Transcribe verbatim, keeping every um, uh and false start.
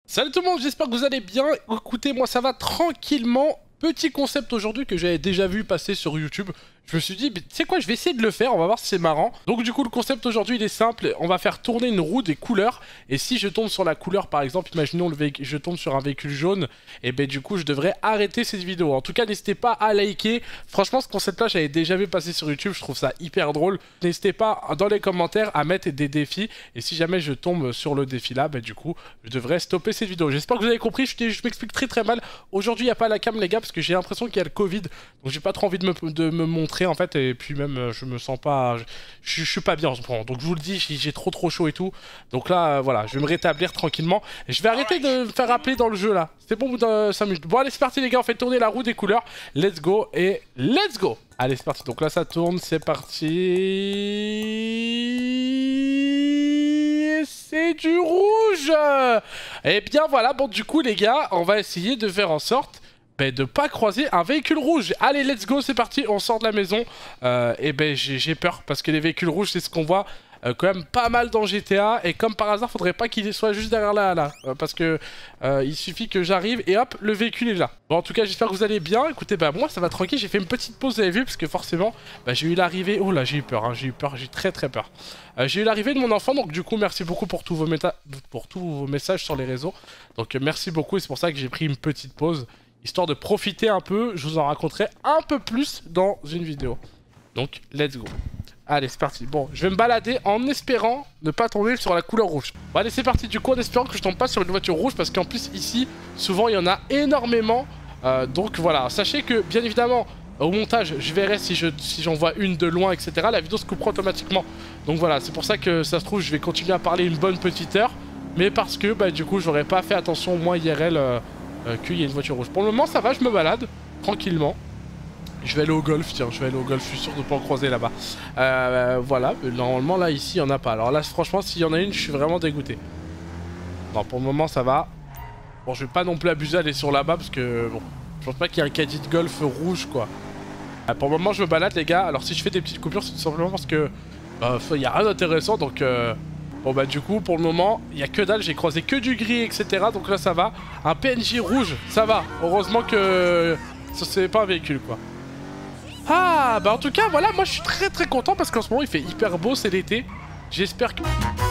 Salut tout le monde, j'espère que vous allez bien. Écoutez, moi ça va tranquillement. Petit concept aujourd'hui que j'avais déjà vu passer sur YouTube. Je me suis dit, tu sais quoi, je vais essayer de le faire, on va voir si c'est marrant. Donc du coup, le concept aujourd'hui, il est simple. On va faire tourner une roue des couleurs. Et si je tombe sur la couleur, par exemple, imaginons le véhicule, je tombe sur un véhicule jaune, et ben du coup, je devrais arrêter cette vidéo. En tout cas, n'hésitez pas à liker. Franchement, ce concept-là, j'avais déjà vu passer sur YouTube. Je trouve ça hyper drôle. N'hésitez pas dans les commentaires à mettre des défis. Et si jamais je tombe sur le défi là, ben du coup, je devrais stopper cette vidéo. J'espère que vous avez compris. Je, je m'explique très très mal. Aujourd'hui, il n'y a pas la cam, les gars, parce que j'ai l'impression qu'il y a le Covid. Donc j'ai pas trop envie de me, de me montrer en fait, et puis même je me sens pas, je, je, je suis pas bien en ce moment, donc je vous le dis, j'ai trop trop chaud et tout, donc là euh, voilà, je vais me rétablir tranquillement, et je vais arrêter de me faire appeler dans le jeu là, c'est bon au bout de cinq minutes. Bon allez c'est parti les gars, on fait tourner la roue des couleurs, let's go, et let's go. Allez c'est parti, donc là ça tourne, c'est parti, c'est du rouge. Et bien voilà, bon du coup les gars, on va essayer de faire en sorte Ben, de pas croiser un véhicule rouge. Allez, let's go, c'est parti, on sort de la maison. Euh, et ben, j'ai peur, parce que les véhicules rouges, c'est ce qu'on voit euh, quand même pas mal dans G T A. Et comme par hasard, faudrait pas qu'il soit juste derrière là, là. Euh, parce que euh, il suffit que j'arrive et hop, le véhicule est là. Bon, en tout cas, j'espère que vous allez bien. Écoutez, bah moi, ça va tranquille. J'ai fait une petite pause, vous avez vu, parce que forcément, bah, j'ai eu l'arrivée... Oh là, j'ai eu peur, hein, j'ai eu peur, j'ai eu très très peur. Euh, j'ai eu l'arrivée de mon enfant, donc du coup, merci beaucoup pour tous vos, pour tous vos messages sur les réseaux. Donc, euh, merci beaucoup, et c'est pour ça que j'ai pris une petite pause. Histoire de profiter un peu, je vous en raconterai un peu plus dans une vidéo. Donc, let's go. Allez, c'est parti. Bon, je vais me balader en espérant ne pas tomber sur la couleur rouge. Bon, allez, c'est parti. Du coup, en espérant que je tombe pas sur une voiture rouge, parce qu'en plus, ici, souvent, il y en a énormément. Euh, donc, voilà. Sachez que, bien évidemment, au montage, je verrai si j'en si j'en vois une de loin, et cetera. La vidéo se coupera automatiquement. Donc, voilà. C'est pour ça que, ça se trouve, je vais continuer à parler une bonne petite heure. Mais parce que, bah, du coup, j'aurais pas fait attention, moi, I R L... Euh, Euh, qu'il y a une voiture rouge. Pour le moment ça va, je me balade tranquillement. Je vais aller au golf, tiens, je vais aller au golf, je suis sûr de pas en croiser là-bas. Euh, voilà, normalement là ici il n'y en a pas. Alors là franchement s'il y en a une, je suis vraiment dégoûté. Non, pour le moment ça va. Bon, je vais pas non plus abuser d'aller sur là-bas parce que bon, je pense pas qu'il y ait un caddie de golf rouge quoi. Euh, pour le moment je me balade les gars. Alors si je fais des petites coupures c'est tout simplement parce que bah, il n'y a rien d'intéressant donc... Euh... Bon bah du coup pour le moment il n'y a que dalle, j'ai croisé que du gris etc, donc là ça va. Un P N J rouge, ça va, heureusement que c'est pas un véhicule quoi. Ah bah en tout cas voilà, moi je suis très très content parce qu'en ce moment il fait hyper beau, c'est l'été. J'espère que...